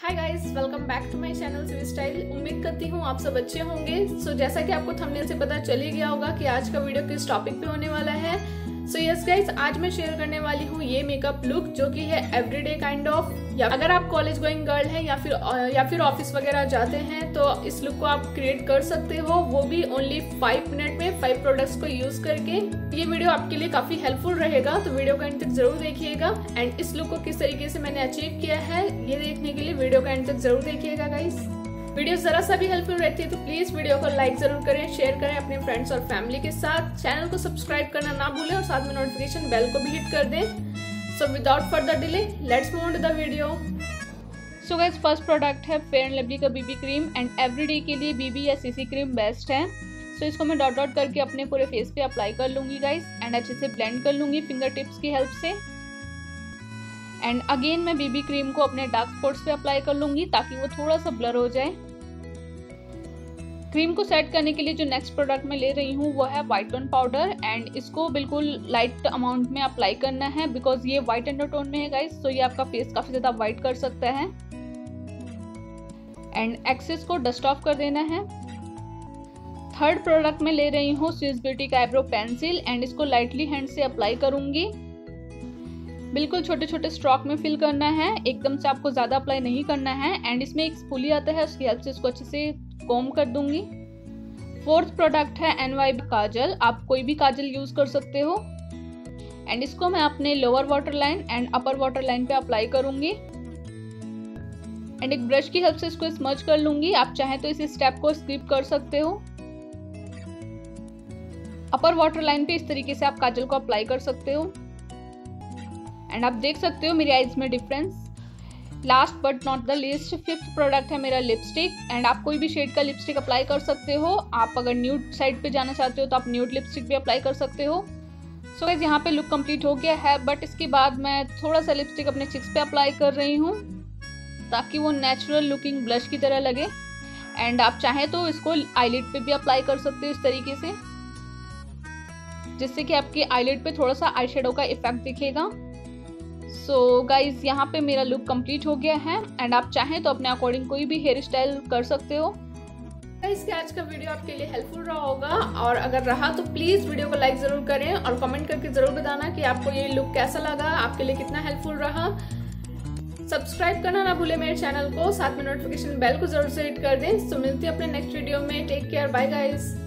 Hi guys, welcome back to my channel सिवी style. उम्मीद करती हूँ आप सब अच्छे होंगे। जैसा कि आपको थंबनेल से पता चल ही गया होगा कि आज का वीडियो किस टॉपिक पे होने वाला है। यस गाइस, आज मैं शेयर करने वाली हूँ ये मेकअप लुक जो कि है एवरीडे काइंड ऑफ, या अगर आप कॉलेज गोइंग गर्ल है या फिर ऑफिस वगैरह जाते हैं तो इस लुक को आप क्रिएट कर सकते हो, वो भी ओनली 5 मिनट में 5 प्रोडक्ट्स को यूज करके। ये वीडियो आपके लिए काफी हेल्पफुल रहेगा, तो वीडियो को एंड तक जरूर देखिएगा। एंड इस लुक को किस तरीके से मैंने अचीव किया है ये देखने के लिए वीडियो को एंड तक जरूर देखिएगा गाइस। वीडियो जरा सा भी हेल्पफुल रहती है तो प्लीज वीडियो को लाइक जरूर करें, शेयर करें अपने फ्रेंड्स और फैमिली के साथ। चैनल को सब्सक्राइब करना ना भूलें और साथ में नोटिफिकेशन बेल को भी हिट कर दें। So without further delay let's move on to the video. So guys, first product है फेयर एंड लवली का बीबी क्रीम। एंड एवरीडे के लिए बीबी या सीसी क्रीम बेस्ट है। सो इसको मैं डॉट डॉट करके अपने पूरे फेस पे अप्लाई कर लूंगी गाइस, एंड अच्छे से ब्लेंड कर लूंगी फिंगर टिप्स की हेल्प से। एंड अगेन मैं बीबी क्रीम को अपने डार्क स्पॉट्स पे अप्लाई कर लूंगी ताकि वो थोड़ा सा ब्लर हो जाए। क्रीम को सेट करने के लिए जो नेक्स्ट प्रोडक्ट मैं ले रही हूँ वो है वाइट टोन पाउडर। एंड इसको बिल्कुल लाइट अमाउंट में अप्लाई करना है बिकॉज ये वाइट अंडरटोन में है गाइस, तो ये आपका फेस काफी ज्यादा वाइट कर सकता है। एंड एक्सेस को डस्ट ऑफ कर देना है। थर्ड प्रोडक्ट मैं ले रही हूँ स्विस ब्यूटी का आईब्रो पेंसिल। एंड इसको लाइटली हैंड से अप्लाई करूंगी, बिल्कुल छोटे छोटे स्ट्रोक में फिल करना है, एकदम से आपको ज्यादा अप्लाई नहीं करना है। एंड इसमें एक स्पूली आता है, उसकी हेल्प से इसको अच्छे से कॉम्ब कर दूंगी। फोर्थ प्रोडक्ट है NYB काजल, आप कोई भी काजल यूज कर सकते हो। एंड इसको मैं अपने lower water line and upper water line पे अप्लाई करूंगी। एंड एक ब्रश की हेल्प से इसको स्मज कर लूंगी, आप चाहें तो इस स्टेप को स्किप कर सकते हो। अपर वाटर लाइन पे इस तरीके से आप काजल को अप्लाई कर सकते हो। एंड आप देख सकते हो मेरी आईज में difference. Last but not the least, fifth product है मेरा लिपस्टिक। एंड आप कोई भी शेड का लिपस्टिक अप्लाई कर सकते हो। आप अगर न्यूड साइड पे जाना चाहते हो तो आप न्यूड लिपस्टिक भी अप्लाई कर सकते हो। सो गाइस, यहाँ पे लुक कंप्लीट हो गया है, बट इसके बाद मैं थोड़ा सा लिपस्टिक अपने चिक्स पे अप्लाई कर रही हूँ ताकि वो नेचुरल लुकिंग ब्लश की तरह लगे। एंड आप चाहें तो इसको आईलिड पे भी अप्लाई कर सकते हो इस तरीके से, जिससे कि आपकी आईलिड पे थोड़ा सा आई शेडो का इफेक्ट दिखेगा। सो गाइज, यहाँ पे मेरा लुक कंप्लीट हो गया है। एंड आप चाहें तो अपने अकॉर्डिंग कोई भी हेयर स्टाइल कर सकते हो। गाइज, आज का वीडियो आपके लिए हेल्पफुल रहा होगा, और अगर रहा तो प्लीज वीडियो को लाइक जरूर करें और कमेंट करके जरूर बताना कि आपको ये लुक कैसा लगा, आपके लिए कितना हेल्पफुल रहा। सब्सक्राइब करना ना भूले मेरे चैनल को, साथ में नोटिफिकेशन बेल को जरूर से हिट कर दें। सो मिलती है अपने नेक्स्ट वीडियो में। Take care, bye guys.